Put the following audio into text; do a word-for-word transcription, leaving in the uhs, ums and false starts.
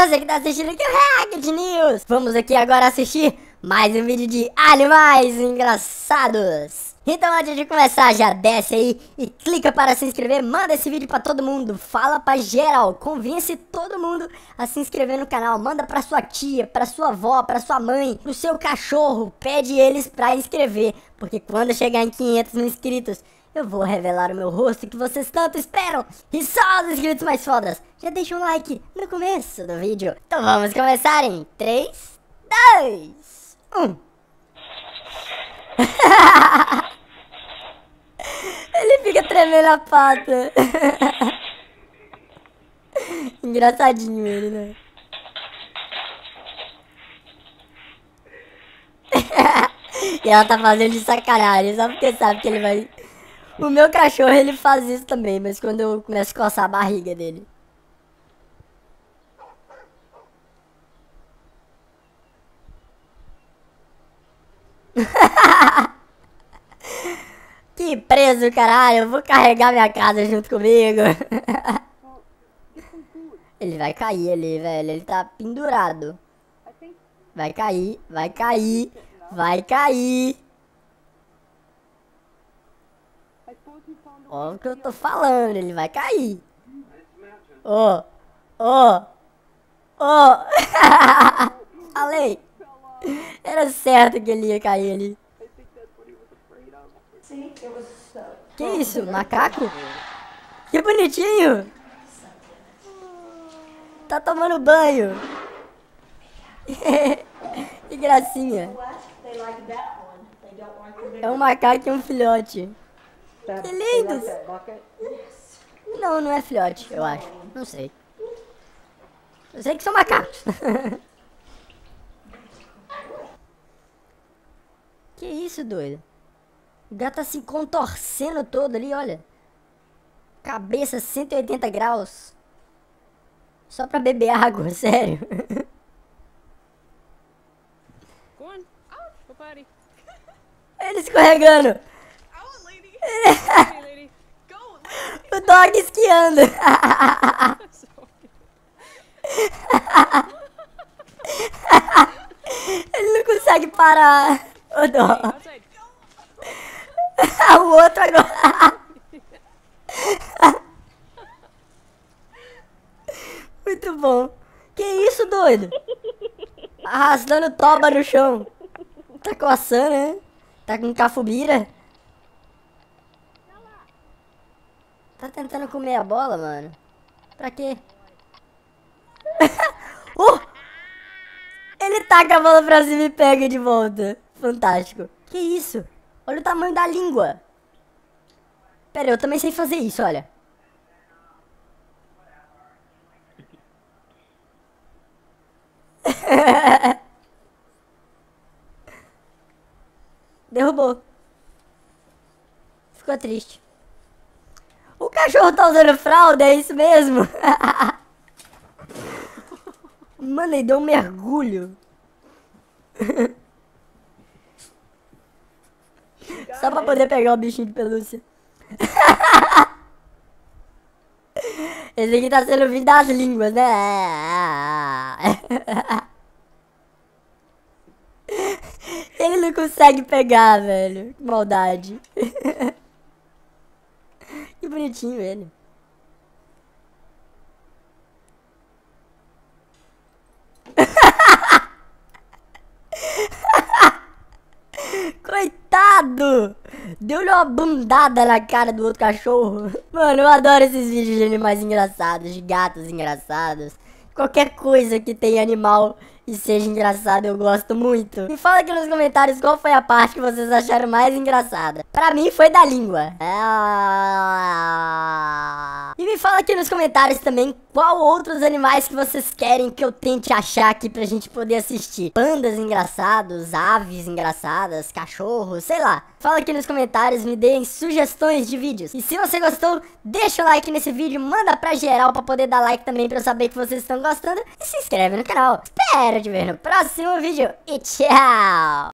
você que tá assistindo aqui o Hackett News. Vamos aqui agora assistir mais um vídeo de animais engraçados. Então antes de começar, já desce aí e clica para se inscrever, manda esse vídeo pra todo mundo, fala pra geral, convence todo mundo a se inscrever no canal, manda pra sua tia, pra sua avó, pra sua mãe, pro seu cachorro, pede eles pra inscrever, porque quando chegar em quinhentos mil inscritos, eu vou revelar o meu rosto que vocês tanto esperam, e só os inscritos mais fodas, já deixa um like no começo do vídeo. Então vamos começar em três, dois, um. Ele fica tremendo a pata. Engraçadinho ele, né? E ela tá fazendo de sacanagem, só porque sabe que ele vai... O meu cachorro, ele faz isso também, mas quando eu começo a coçar a barriga dele. Que preso, caralho, eu vou carregar minha casa junto comigo. Ele vai cair ali, velho, ele tá pendurado. Vai cair, vai cair, vai cair. Ó o que eu tô falando, ele vai cair. Ó, ó, ó. Falei. Era certo que ele ia cair ali. Que isso, macaco? Que bonitinho! Tá tomando banho! Que gracinha! É um macaco e um filhote. Que lindos! Não, não é filhote, eu acho. Não sei. Eu sei que são macacos. Que isso, doido? O gato tá se contorcendo todo ali, olha. Cabeça cento e oitenta graus. Só pra beber água, sério. Ele escorregando. O dog esquiando. Ele não consegue parar. O dog. O outro agora. Muito bom. Que isso, doido? Arrastando toba no chão. Tá coçando, né? Tá com cafubira. Tá tentando comer a bola, mano. Pra quê? uh! Ele taca a bola pra cima e pega de volta. Fantástico. Que isso? Olha o tamanho da língua. Pera, eu também sei fazer isso, olha. Derrubou. Ficou triste. O cachorro tá usando fralda, é isso mesmo? Mano, ele deu um mergulho. Só pra poder pegar o bichinho de pelúcia. Esse aqui tá sendo o fim das línguas, né? Ele não consegue pegar, velho. Que maldade. Que bonitinho ele. Coitado! Deu-lhe uma bundada na cara do outro cachorro. Mano, eu adoro esses vídeos de animais engraçados, de gatos engraçados. Qualquer coisa que tenha animal e seja engraçado, eu gosto muito. Me fala aqui nos comentários qual foi a parte que vocês acharam mais engraçada. Pra mim foi da língua. E me fala aqui nos comentários também qual outros animais que vocês querem que eu tente achar aqui pra gente poder assistir. Pandas engraçados, aves engraçadas, cachorros, sei lá. Fala aqui nos comentários, me deem sugestões de vídeos. E se você gostou, deixa o like nesse vídeo, manda pra geral pra poder dar like também pra eu saber que vocês estão gostando. E se inscreve no canal. Espero te ver no próximo vídeo e tchau!